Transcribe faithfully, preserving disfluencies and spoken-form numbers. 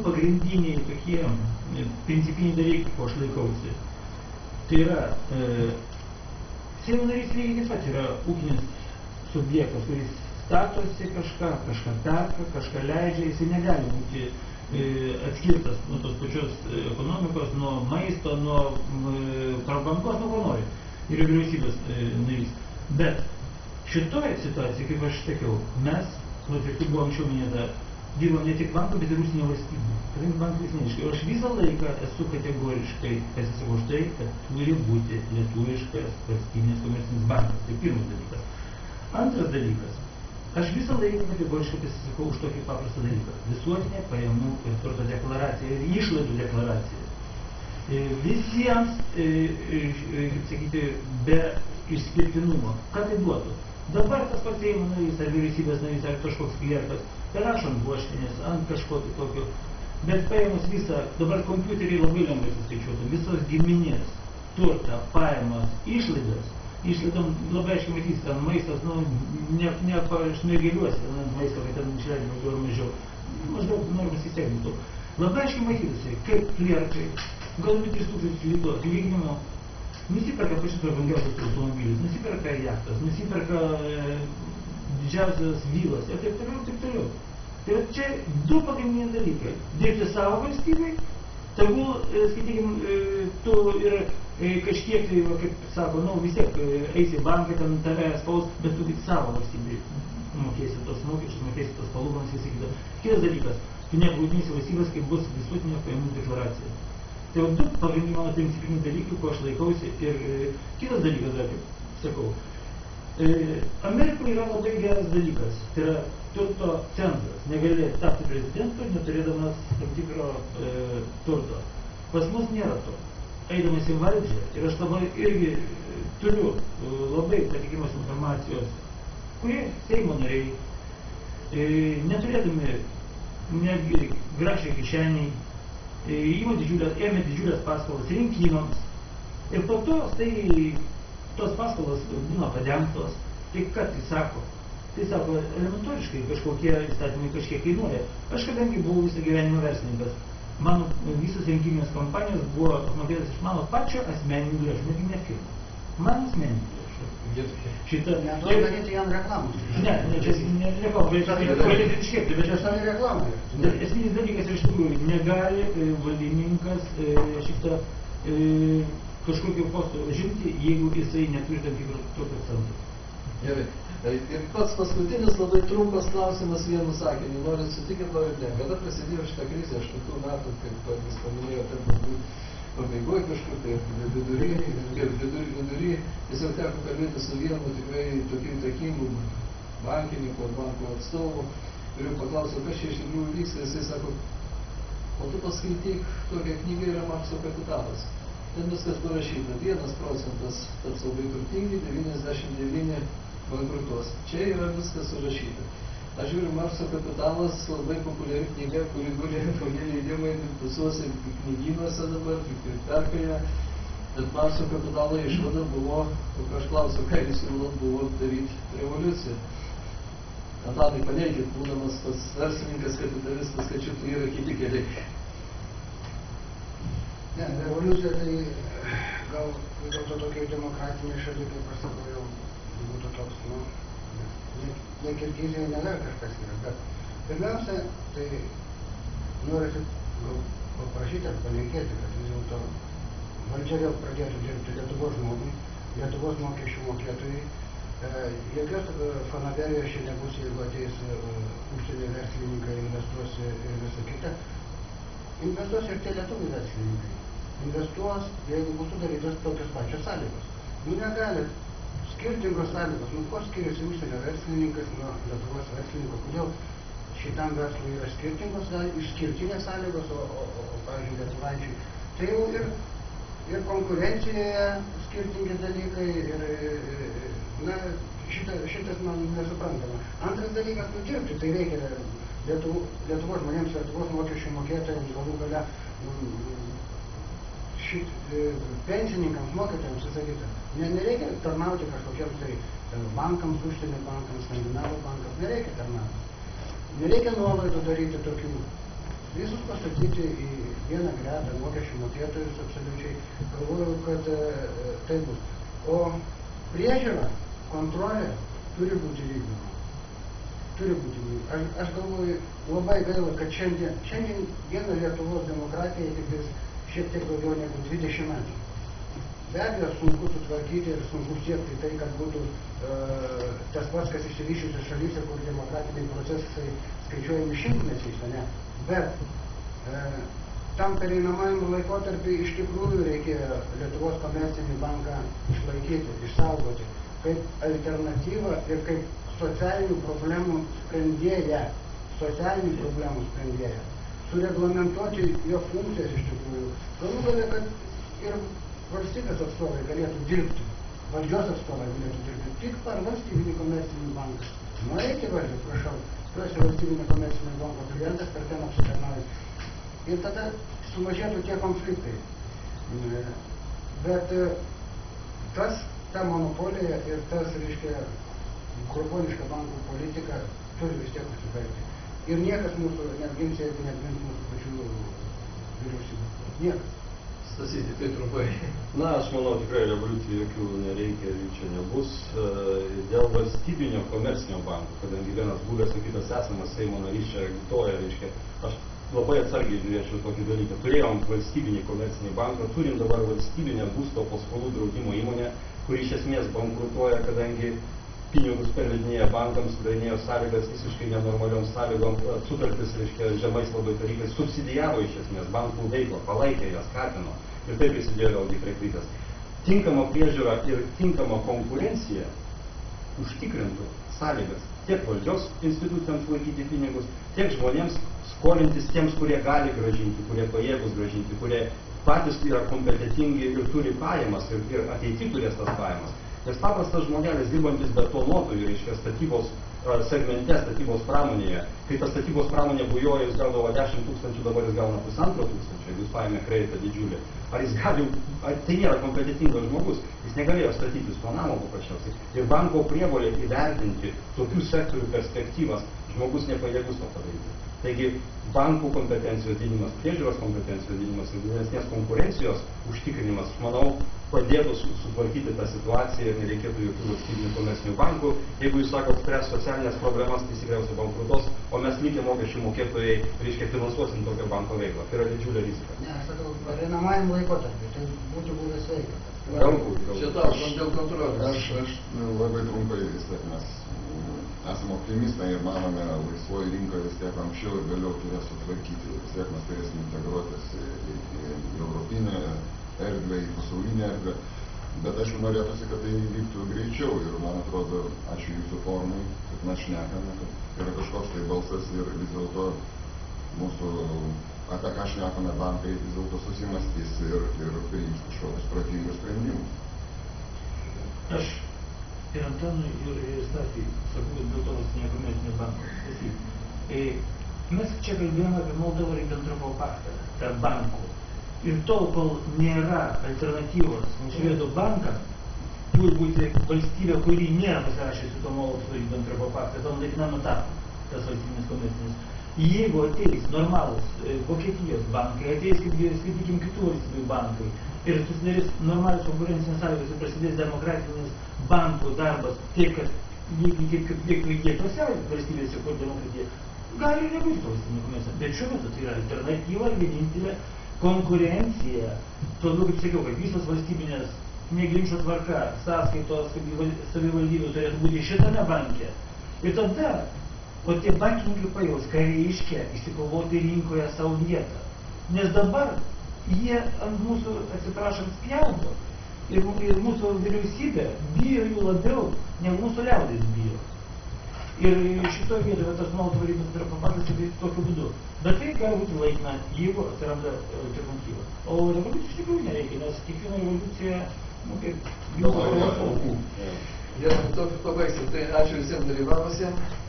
pagrindiniai tokie principiniai dalykai, ko aš laikausi. Tai yra, e, Seimo narys lygiai taip pat yra ūkinis subjektas, kuris statosi kažką, kažką perka, kažką leidžia, jisai negali būti e, atskirtas nuo tos pačios ekonomikos, nuo maisto, nuo e, prabangos, nuo ko nori. Ir vyriausybės e, narys. Bet šitoje situacijoje, kaip aš sakiau, mes, nors ir kaip buvo anksčiau minėta, dirbam ne tik bankų, bet ir užsienio valstybių. Kadangi bankai neaiškiai. Aš visą laiką esu kategoriškai pasisakau už tai, kad turi būti lietuviškas valstybinis komercinis bankas. Tai pirmas dalykas. Antras dalykas. Aš visą laiką kategoriškai pasisakau už tokį paprastą dalyką. Visuotinė pajamų ir turto deklaracija ir išlaidų deklaracija. Visiems, kaip sakyti, be išskirtinumo. Ką tai duotų? Dabar tas pats Seimo narys ar vyriausybės narys ar kažkoks klientas parašo ant buoštinės, ant kažko tokio, bet paėmus visą, dabar kompiuteriai labai lengvai suskaičiuotų, visos giminės, turtą, pajamas, išlaidas, išlaidom labai aiškiai matys, ten maistas, nu, ne, ne pašnagėliuosi, ten maistą, kad ten išleidžiama daugiau ar mažiau, maždaug normas įsiektų. Labai aiškiai matytųsi, kaip klierkai, galbūt tris tūkstančius litų atlyginimo, nusiperka pačius prabangiausius automobilius, nusiperka jachtas, nusiperka e, didžiausias vylas ir taip toliau, taip toliau. Tai va čia du pagrindiniai dalykai. Dirbti savo valstybei, tegul, e, skaitykim, e, tu ir e, kažkiek, tai, va, kaip sako, nu vis tiek e, eisi į banką, ten tave spaus, bet tu tik savo valstybei mokėsi tos mokesčius, mokėsi tos palūkanas, visi kita. Kitas dalykas, tu neapgaudinėsi valstybės, kaip bus visuotinė pajamų deklaracija. Tai jau du pagrindiniai mano principiniai dalykai, ko aš laikausi. Ir e, kitas dalykas, dar kaip sakau, e, Amerikoje yra labai geras dalykas, tai yra turto centras. Negali tapti prezidentu, neturėdamas tam tikro e, turto. Pas mus nėra to. Eidamas į valdžią, ir aš dabar irgi turiu e, labai patikimos informacijos, kurie Seimo nariai, e, neturėdami netgi grašiai kišeniai, Įma didžiulės, ėmė didžiulės paskolas rinkimams ir po to tai tos paskolas būna padengtos. Tai ką tai sako? Tai sako, elementoriškai kažkokie įstatymai kažkiek kainuoja. Aš kadangi buvau visą gyvenimą verslininkas, mano visos rinkiminės kampanijos buvo apmokėtas iš mano pačio asmeninių lėšų, netgi ne firmų. Man asmeninių lėšų. Šitą... Neduoju daryti jam reklamų. Ne, ne, čia ne reklamų, bet čia galėtų iškėpti, bet čia sami reklamai. Esminis dalykas iš tikrųjų, negali valdininkas šitą kažkokio posto užimti, jeigu jisai neturi tam tikrų tokio centro. Gerai. Ir pats paskutinis labai trumpas klausimas vienu sakiniu. Norit sutikit, norit ne. Kada prasidėjo šitą krizę, aštuntų metų, kaip jūs paminėjote, galbūt pabaigoje kažkur, tai vidury, ir vidury, vidury, tiesiog teko kalbėti su vienu tikrai tokiu įtakingu bankininku ar banko atstovu, kuriuo paklausiau, kas čia iš tikrųjų vyksta, jisai sako, o tu paskaityk, tokia knyga yra Markso kapitalas. Ten viskas parašyta, vienas procentas taps labai turtingi, devyniasdešimt devyni bankrutuos. Čia yra viskas surašyta. Aš žiūriu, Markso kapitalas labai populiari knyga, kuri guli tokie leidimai visuose knygynuose dabar, tik perkėje. Bet Markso kapitalo išvada buvo, o aš klausiu, ką jūs siūlot, buvo daryti revoliuciją. Antanai, paneikit, būdamas tas verslininkas, kapitalistas, kad šitų yra kiti keliai. Ne, revoliucija tai gal vis dėlto tokia demokratinė šalia, kaip aš sakau, jau būtų toks, nu, ne Kirgizija, ne dar kažkas yra, bet pirmiausia, tai norisi paprašyti ar palinkėti, kad vis dėlto valdžia vėl pradėtų dirbti Lietuvos žmogui, Lietuvos mokesčių mokėtojai. Jokios fanaberijos čia nebus, jeigu ateis užsienio verslininkai, investuos ir visą kitą. Investuos ir tie lietuvių verslininkai. Investuos, jeigu bus sudarytos tokios pačios sąlygos. Nu negali. Skirtingos sąlygos. Nu, kuo skiriasi užsienio verslininkas nuo Lietuvos verslininko? Kodėl šitam verslui yra skirtingos, išskirtinės sąlygos, o, o, o, o pavyzdžiui, lietuvaičiai. Tai jau ir, ir konkurencijoje skirtingi dalykai, ir, na, šita, šitas man nesuprantama. Antras dalykas, nudirbti, tai reikia Lietuvo, Lietuvos žmonėms, Lietuvos mokesčių mokėtojams, galų gale šit, pensininkams, mokytojams, visą ne, nereikia tarnauti kažkokiems tai bankams, užsienio bankams, skandinavų bankams, nereikia tarnauti. Nereikia nuolaidų daryti tokių visus pastatyti į vieną gretą mokesčių mokėtojus absoliučiai. Galvoju, kad e, tai bus. O priežiūra, kontrolė turi būti vykdoma. Turi būti vykdoma. Aš, aš galvoju, labai gaila, kad šiandien, šiandien viena Lietuvos demokratija tik šiek tiek daugiau negu dvidešimt metų. Be abejo, sunku sutvarkyti ir sunku siekti tai, kad būtų e, tas pats, kas išsivyščiusios šalyse, kur demokratiniai procesai skaičiuojami šimtmečiais, ne? Bet e, tam pereinamajam laikotarpiu iš tikrųjų reikėjo Lietuvos komercinį banką išlaikyti, išsaugoti kaip alternatyvą ir kaip socialinių problemų sprendėją, socialinių problemų sprendėją, sureglamentuoti jo funkcijas iš tikrųjų. Galų galia, kad ir valstybės atstovai galėtų dirbti, valdžios atstovai galėtų dirbti tik per valstybinį komercinį banką. Nueiti valdžią, prašau, tu esi valstybinio komercinio banko klientas, per ten apsitarnauji. Ir tada sumažėtų tie konfliktai. Bet tas, ta monopolija ir tas, reiškia, grobuoniška bankų politika turi vis tiek pasibaigti. Ir niekas mūsų neapgins, jeigu neapgins mūsų pačių vyriausybių. Niekas. Stasy, tikrai trumpai. Na, aš manau, tikrai revoliucijų jokių nereikia ir jų čia nebus. Dėl valstybinio komercinio banko, kadangi vienas buvęs, o kitas esamas Seimo narys čia agituoja, reiškia, aš labai atsargiai žiūrėčiau tokį dalyką. Turėjom valstybinį komercinį banką, turim dabar valstybinę būsto paskolų draudimo įmonę, kuri iš esmės bankrutuoja, kadangi pinigus pervedinėja bankams, sudarinėjo sąlygas visiškai nenormaliom sąlygom, sutartis, reiškia, žemais labai tarifais, subsidijavo iš esmės bankų veiklą, palaikė jas, skatino ir taip prisidėjo vėlgi prie krizės. Tinkama priežiūra ir tinkama konkurencija užtikrintų sąlygas tiek valdžios institucijoms laikyti pinigus, tiek žmonėms skolintis tiems, kurie gali gražinti, kurie pajėgus gražinti, kurie patys yra kompetentingi ir turi pajamas ir, ir ateity turės tas pajamas. Nes paprastas žmogelis dirbantis betonuotojų, reiškia, statybos segmente, statybos pramonėje, kai ta statybos pramonė bujoja, jis gaudavo dešimt tūkstančių, dabar jis gauna pusantro tūkstančio, jeigu jis paėmė kreditą didžiulį. Ar jis gali, ar tai nėra kompetentingas žmogus, jis negalėjo statytis to namo paprasčiausiai. Ir banko prievolė įvertinti tokių sektorių perspektyvas, žmogus nepajėgus to padaryti. Taigi, bankų kompetencijos didinimas, priežiūros kompetencijos didinimas ir didesnės konkurencijos užtikrinimas, manau, padėtų sutvarkyti tą situaciją ir nereikėtų jokių valstybinių komercinių bankų. Jeigu jūs sakot, spręs socialinės problemas, tai tikriausiai bankrutos, o mes likę mokesčių mokėtojai, reiškia, finansuosim tokio banko veiklą. Tai yra didžiulė rizika. Ne, aš sakau, pereinamajam laikotarpiu, tai būtų buvęs sveika. Galbūt, galbūt. Šitą, dėl kontrolės. Aš, aš labai trumpai vis tiek mes esame optimistai ir manome, laisvoji rinka vis tiek anksčiau ir vėliau turės sutvarkyti. Vis tiek mes turėsime integruotis į, į, į europinę erdvę, į pasaulinę erdvę. Bet aišku, norėtųsi, kad tai vyktų greičiau ir man atrodo, ačiū jūsų formai, kad mes šnekame, kad yra kažkoks tai balsas ir vis dėlto mūsų, apie ką šnekame bankai, vis dėlto susimastys ir, ir priims kažkokius protingus sprendimus. Aš ir Antanui, ir, ir Stasiui sakau, dėl to valstybinio komercinio banko. E, mes čia kalbėjome apie Moldovo-Ribbentropo paktą tarp bankų. Ir tol, kol nėra alternatyvos Švedų bankam, turi būti valstybė, kuri nėra pasirašysi to Moldovo-Ribbentropo paktą, tom laikinam etapui, tas valstybinis komercinis. Jeigu ateis normalus e, Vokietijos bankai, ateis, kaip skaitykim, kitų valstybių bankai, ir susidarys normalios konkurencinės sąlygos ir prasidės demokratinis bankų darbas, taip, kad lygiai kaip kitose valstybėse, kur demokratija, gali ir nebūti valstybinė komercija. Bet šiuo metu tai yra alternatyva ir vienintelė konkurencija. Todėl, kaip sakiau, kad visos valstybinės neginčio tvarka, sąskaitos savivaldybių turėtų būti šitame banke. Ir tada, o tie bankininkai pajaus, ką reiškia išsikovoti rinkoje savo vietą. Nes dabar jie ant mūsų, atsiprašant, spjaudo. Ir, ir mūsų vyriausybė bijo jų labiau, negu mūsų liaudės bijo. Ir šitoje vietoje tas Moldovo-Ribbentropo paktas yra tokiu būdu. Bet tai gali būti laikina, jeigu atsiranda alternatyva. O revoliucijų iš tikrųjų nereikia, nes kiekviena revoliucija, nu kaip, jų aukų. Gerai, tokį pabaigsim. Tai ačiū visiems dalyvavusiems.